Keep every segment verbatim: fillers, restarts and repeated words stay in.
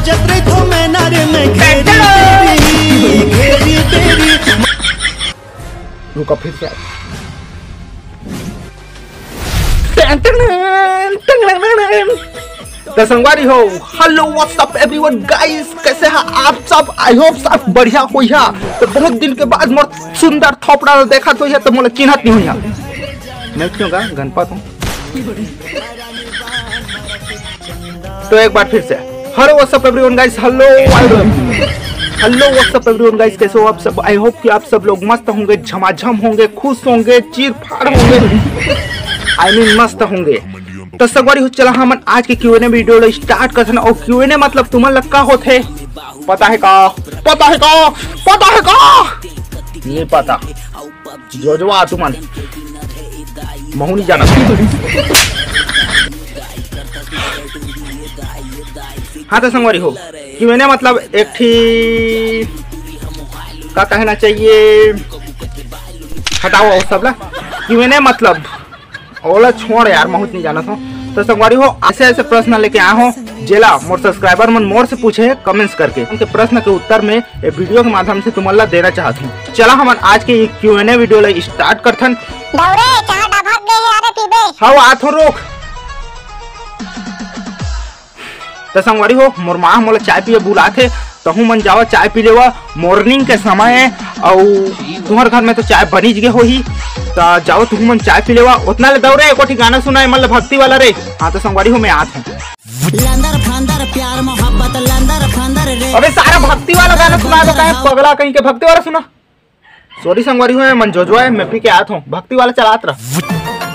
खोजत रही तो मैं नारे में घेरी तेरी घेरी तेरी। रुका फिर से तो संगवारी हो, हेलो व्हाट्सअप एवरीवन गाइस, कैसे हैं आप सब? आई होप सब बढ़िया होई है। तो बहुत दिन के बाद मोर सुंदर थोपड़ा देखा तो है, तो मोला चिन्हत नहीं हुई है। मैं क्यों गा गणपत हूँ। तो एक बार फिर से hello what's up everyone guys, hello hello what's up everyone guys, कैसे हो आप सब? आई होप कि आप सब लोग मस्त होंगे, झमाझम होंगे, खुश होंगे, चीर फाड़ होंगे, आई मीन मस्त होंगे। तो संगवारी हो, चला हम आज के क्यूएनए वीडियो स्टार्ट करते हैं। और क्यूएनए मतलब तुम्हारा लक्का होते पता है का? पता है का? पता है का? नहीं पता जो जो आ तुमन महू नहीं जाना। हाँ तो संगवारी हो, क्यूएनए मतलब एक थी का कहना चाहिए, हटाओ सब ला। क्यूएनए मतलब ओला छोड़ यार, बहुत नहीं जाना था। तो संगवारी हो, ऐसे ऐसे प्रश्न लेके आया हूँ जेला मोर सब्सक्राइबर मन मोर से पूछे कमेंट्स करके। उनके प्रश्न के उत्तर में ये वीडियो के माध्यम से तुम्हारा देना चाहता हूँ। चला हम आज के क्यूएनए वीडियो स्टार्ट करथन। हाँ आत हो रोक। तो संगवारी हो, मोर माँ मोला चाय पिए बुलाथे, तहु मन जावा चाय पी लेवा। मॉर्निंग के समय है और तुम्हारे घर में तो चाय बनी गए हो ही, तो जाओ तुम मन चाय पी लेवा। उतना ले दौड़े एको गाना सुना है, मतलब भक्ति वाला रे। हाँ तो संगवारी हो, मैं आता हूँ। अबे सारा भक्ति वाला गाना सुना दो, कहीं पगला कहीं के भक्ति वाला सुना। सॉरी संगवारी हो, मन जो जो है मैं पी के आता हूँ, भक्ति वाला चलात रहा।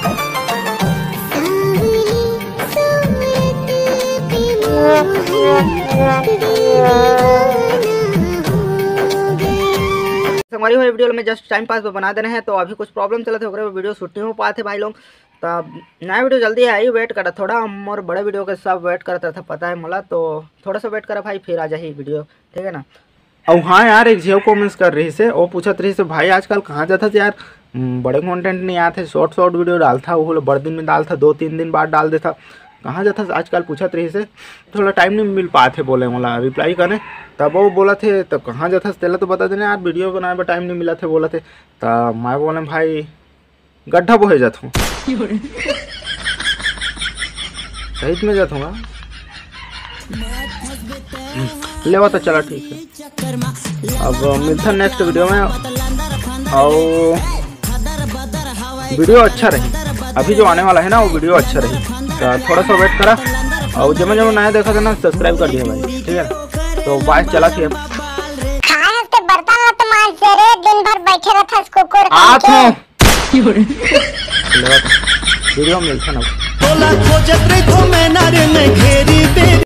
हमारी वीडियो में जस्ट टाइम पास बना देना है। तो अभी कुछ प्रॉब्लम चला था, वीडियो शूट नहीं हो पाए थे भाई लोग। तब नया वीडियो जल्दी आई, वेट करा थोड़ा। हम और बड़े वीडियो के सब वेट करता था, पता है मला, तो थोड़ा सा वेट करा भाई, फिर आ जाए वीडियो, ठीक है ना। और हाँ यार, एक जियो कॉमेंट्स कर रही से, वो पूछत रही से भाई आजकल कहाँ जाता था यार, बड़े कंटेंट नहीं आते, शॉर्ट शॉर्ट वीडियो डालता, वो बड़े दिन में डालता, दो तीन दिन बाद डाल देता, कहाँ जाता आजकल पूछत रही से। थोड़ा टाइम नहीं मिल पाते बोले मला रिप्लाई करने। तब वो बोला थे तो कहाँ जाता तेला तो बता देना यार, वीडियो बनाए पर टाइम नहीं मिला थे बोला थे। तो मैं बोले भाई गड्ढा बोहे जाता हूँ, सही में जाता हूँ लेवा। तो चला ठीक है, अब मिलता नेक्स्ट वीडियो में। और वीडियो अच्छा रही, अभी जो आने वाला है ना वो वीडियो अच्छा रही, तो थोड़ा सा वेट करा। और जब जब नया देखा था ना, सब्सक्राइब कर दिया भाई, ठीक है। तो बाय चला थी अब दिन भर बैठे रहता कुकुर आत हो वीडियो मिलता ना।